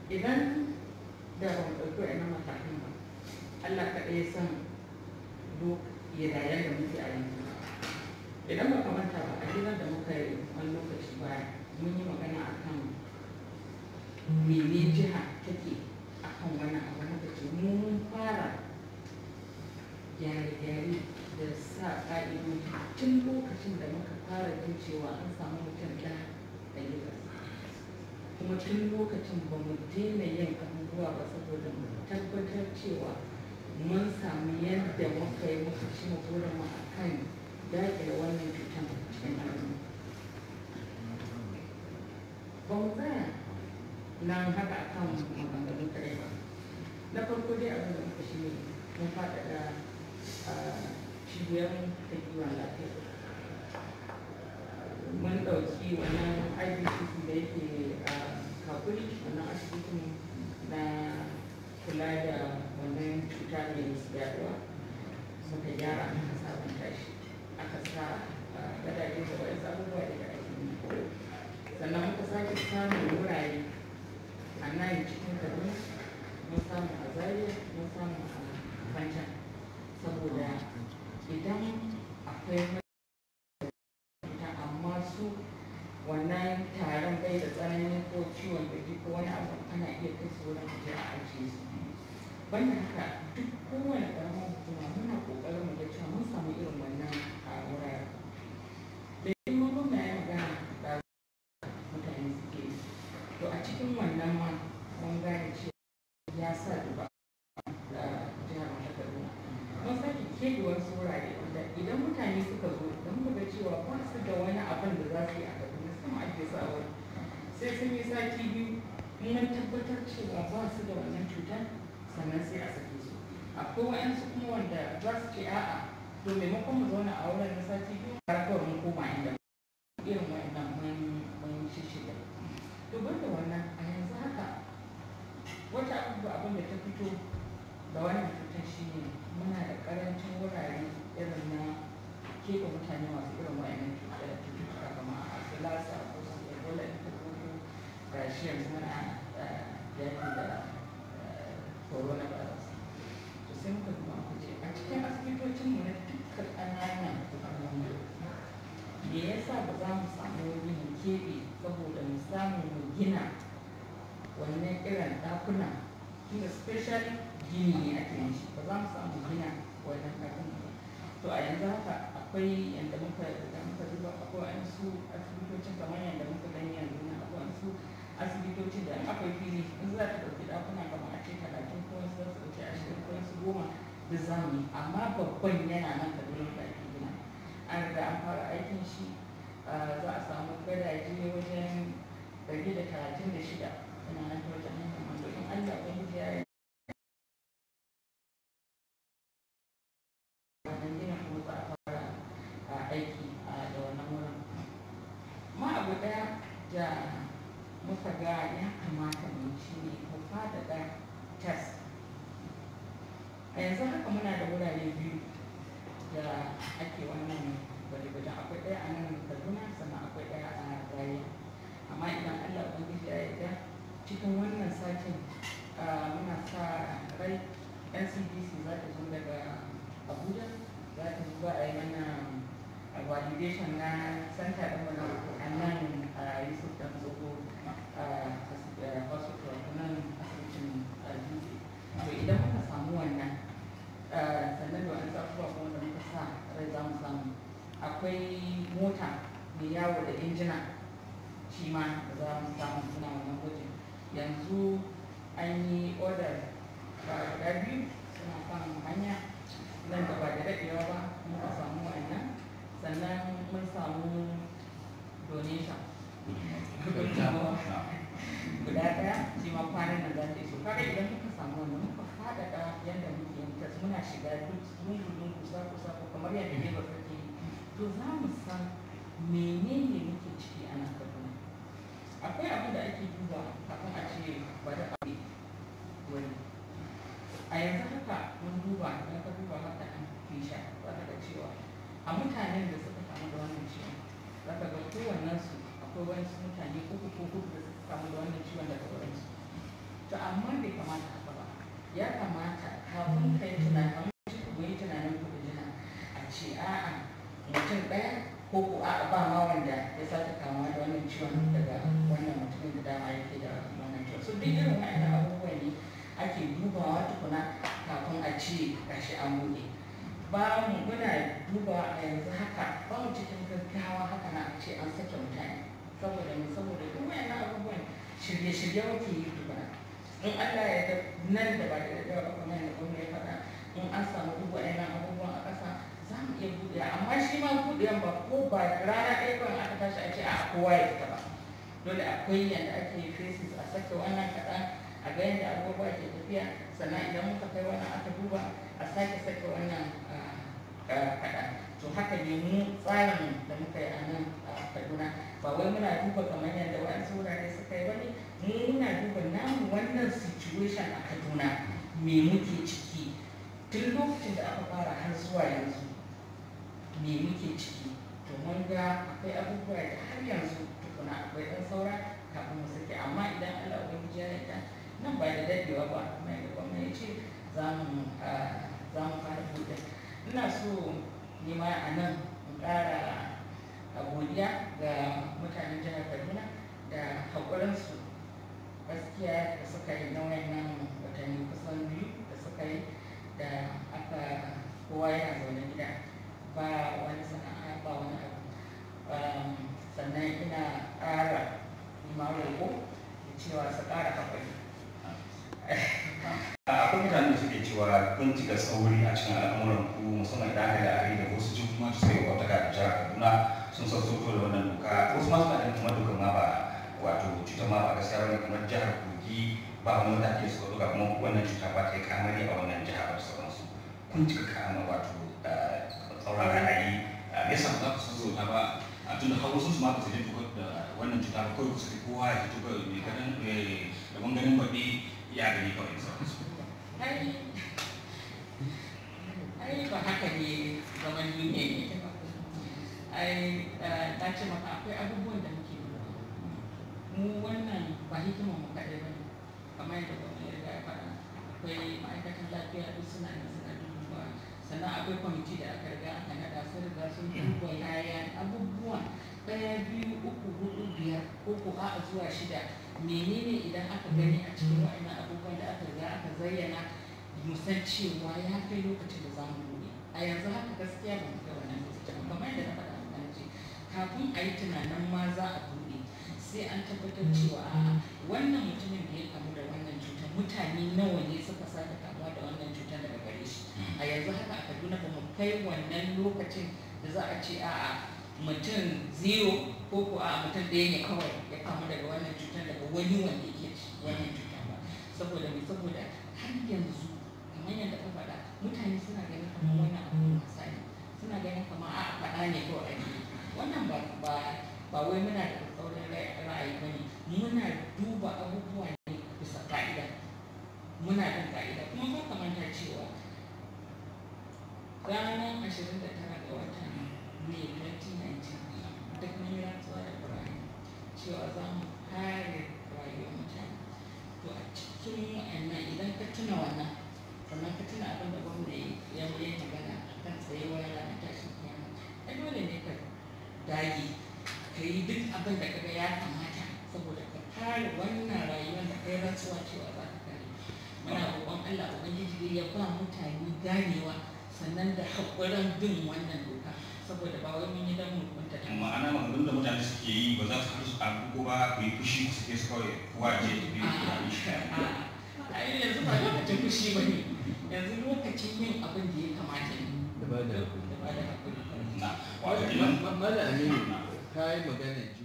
idan da ba mu ɗauki wa'annan matakan ba, Allah kaɗai ya san yadayen da muke a yanzu. Idan ba ka manta ba, a hirar da muka yi wani lokaci baya mun yi magana akan mene jiha take akan wannan abu. Muka ce mun fara gyare-gyare da sa ƙa'idoji tun lokacin da muka fara jin cewa an samu mutum ɗaya a Lagos, kuma tun lokacin ba mu daina yin abubuwa ba saboda mu tabbatar cewa mun samu yadda muka yi muka ci burin mu akan daƙile wannan cutar cikin al'umma. Ba mu tsaya nan haka akan maganganun kare ba. Na farko dai abin da muka shi ne mun faɗaɗa cibiyar da kiwon lafiya. Mun ɗauki wannan IBCC da yake a Kakuri, wannan asibitin na kula da wannan cuta mai yaduwa, muka gyara aka sabunta shi, aka sa gadaje da wasu abubuwa da ake yi. Sannan muka sake samun wurare a nan cikin Kaduna, mun samu a Zaria, mun samu a Fancan, saboda idan akwai amma su wannan taron bai da tsanani ko ciwon gaji ko wani abu, ana iya kai su wurin aje a ajiye su. Banda haka, duk kowane ƙaramin hukuma muna ƙoƙarin mu ga cewa mun samu irin wannan a wurare. Da yin gwamna ya magana da mutane suke yi, to a cikin wannan ma mun gane cewa ya sa duba da jihar Kaduna. Mun sake keɓe wasu wurare wanda idan mutane suka zo, idan muka ga cewa ba su da wani abin da za su yi a Kaduna, sama ake sa wani sai sun yi sati biyu, mun tabbatar cewa ba su da wannan cutar, sannan sai a sake su. Akwai wa'yansu kuma wanda za su ce a'a, to maimakon mu zauna a wurin na sati biyu, har kawai mun koma inda irin wa'yannan mun shishida. To banda wannan, a yanzu haka wata abin da ta fito da wannan cutar shi ne muna da ƙarancin wurare irin na keɓe mutane masu irin wa'yannan cututtuka kamar a Lassa ko su Ebola da kuma ga shi yanzu muna yaƙi da coronavirus. To sai muka duba muka ce a cikin asibitocinmu na dukkan ƙananan hukumomi, me yasa ba za mu samu wani mu keɓe saboda mu samu mu gina wannan irin ɗakuna, tunda special gini ne ake yin shi, ba za mu samu gina wannan ɗakuna ba. To a yanzu haka akwai yadda muka duba, akwai wasu asibitocin kamar yadda muka gani yanzu na, akwai wasu asibitocin da akwai fili in za ta ɗauki ɗakuna kamar a ce 30 ko wasu za su ɗauki 20 ko wasu 10 da zamu, amma babban yana nan Kaduna da ake gina. An riga an fara aikin shi, za a samu gadaje wajen 136 yana nan ta wajen hanyar Mando. In Allah ubangiji ya yi wannan gina kuma za a fara aiki da wannan wurin. Ma abu ɗaya da muka ga ya kamata mu shi ne mu faɗaɗa test. A yanzu haka muna da wurare biyu da ake wannan gwaje-gwajen. Akwai ɗaya a nan Kaduna, sannan akwai ɗaya a Zaria. Amma idan Allah ubangiji ya yarda, cikin wannan satin muna sa rai NCDC za ta zo daga Abuja, za ta zo a yi mana validation na center ɗin mana a nan Yusuf Danzogo hospital, nan asibitin Dutse. To idan muka samu wannan, sannan da wani abubuwa kuma da muka sa rai za mu samu, akwai mota mai yawo da injina shi ma da za mu samu suna wannan gwajin. Yanzu an yi order guda biyu suna kan hanya, nan da ba da daɗewa ba muka samu wannan. Sannan mun samu donation guda ɗaya shi ma kwanan nan za ta iso. Kaga idan muka samu wannan, muka faɗaɗa yadda muke yin test, muna shiga duk lungu kusa kamar yadda ne ba take yi, to za mu san menene muke ciki a nan Kaduna. Akwai abin da ake duba kafin a ce bari a yi wani. A yanzu haka mun duba, idan ka duba haka an fisha, za ka ga cewa a mutanen da suka kamu da wannan ciwon, za ka ga kowannensu akwai wasu mutane uku ko huɗu da suka kamu da wannan ciwon daga wurinsu. to amma bai kamata haka ba. Ya kamata kafin ka yi tunanin kuɗin jiha a ce a'a mutum ɗaya ko ko a'a ba ma wanda ya sake kamuwa da wannan ciwon daga wannan mutumin da dama yake da wannan ciwon. So duk irin wa'annan abubuwa ne ake dubawa tukuna kafin a ce gashi an buɗe. Muna duba a yanzu haka ba mu cikin gaggawa haka na a ce an sake mutane saboda duk wayannan abubuwan shirye-shirye muke yi tukuna. In Allah ya da nan da ba da daɗewa kamar yadda gwamna ya faɗa, in an samu duk wayannan abubuwan a ƙasa za mu iya buɗe, amma shi ma buɗewan ba rana ɗaya kawai aka tashi a ce a kowa ya fita ba. Dole akwai yadda ake faces a sake wannan kaɗan a ga yadda abubuwa ke tafiya, sannan idan muka kai wannan aka duba a sake wannan kaɗan. To haka ne mu tsarin da muka yi a nan a Kaduna, ba wai muna duba kamar yadda waɗansu wurare suka yi wani, mu muna duba namu wannan situation a Kaduna me muke ciki tun lokacin da aka fara har zuwa yanzu me muke ciki. To mun ga akwai abubuwa da har yanzu tukuna akwai ɗan saura kafin mu sake, amma idan Allah ubangiji ya yarda nan ba da daɗewa ba kamar yadda gwamna ya ce za mu fara buɗe. Ina so ni ma a nan in ƙara godiya ga mutanen jihar Kaduna da haƙurinsu gaskiya da suka yi na wayannan watanni kusan 2 da suka yi da aka kowa yana zaune gida ba wani sana'a ba wani abu. Sannan ina ƙara ma roƙo da cewa su ƙara haƙuri. Akwai mutane da suke cewa kun cika tsauri a cikin al'amuran ku, musamman idan aka yi la'akari da wasu jihohi suka yi wata da jihar Kaduna sun sassauto da wannan doka. Wasu masu na kuma dokar ma ba wato cutar ma ba gaskiya bane, kamar jihar Kogi ba wani mataki suka ɗauka kuma wannan cuta ba ta yi kamari a wannan jiha ba da sauransu. Kun cika kama wato tsauran ra'ayi, me yasa ba za ku sassauta ba a tun da har wasu su ma ba su je tukar da wannan cuta ba, kawai ku saki kowa ya fito mai ganin da ganin baɗi ya gani kawai sauransu. Ai ba haka ne zaman duniya ne ba. Ta ce maka akwai abubuwan da muke duba. Mu wannan ba hikimar mu kaɗai ba ne, kamar yadda gwamnati ya faɗa, akwai ma'aikatan lafiya duk suna nan suna duba, sannan akwai kwamiti da aka riga aka naɗa sun riga sun duba yaya abubuwan 1, 2, 3, 4, 5 ko ko a zuwa 6 menene idan aka gani a cikin waɗannan abubuwan da aka riga aka zayyana mu san cewa ya kai lokacin da za mu buɗe. A yanzu haka gaskiya ba mu kai wannan lokacin, kamar yadda na faɗa maka ce kafin a yi tunanin ma za a buɗe sai an tabbatar cewa a'a wannan mutumin da ya kamu da wannan cutar mutane nawa ne suka sake kamuwa da wannan cutar daga gare shi. A yanzu haka a Kaduna ba mu kai wannan lokacin da za a ce a'a mutum 0 ko ko a mutum ɗaya ne kawai ya kamu daga wannan cutar daga wani wanda yake wannan cutar ba. Saboda har yanzu kamar yadda ka faɗa mutane suna ganin kamar wannan abu wasa ne, suna ganin kamar a faɗa ne kawai ake. Wannan ba wai muna da tsaurin ra'ayi ba ne, muna duba abubuwa ne bisa ka'ida, muna bin ka'ida. Kuma ba ka manta cewa ranar 29 ga watan Mai 2019 duk mun yi rantsuwa da Ƙur'ani cewa za mu kare rayuwar mutane. To a cikin wa'annan idan ka tuna wannan, sannan ka tuna abin da gwamna ya yi magana kan tsayuwar ranar tashin kiyama, ai dole ne ka dage ka yi duk abin da kaga ya kamata saboda ka kare wannan rayuwar da kai rantsuwa cewa za ka kare. Muna roƙon Allah ubangiji ya ba mutane ganewa sannan da haƙurin bin wannan doka, saboda ba wai mun yi dan mu kunta ta. Ma'ana maganganun da mutane suke yi ba za su haɗu su ko ba ku yi fushi ku suke su kawai kowa ce ta biyu da shi. Ai yanzu ba lokacin fushi ba ne, yanzu lokacin yin abin da ya kamata ne. Da ba da hakuri. Na, wato kenan. Malami ka yi magana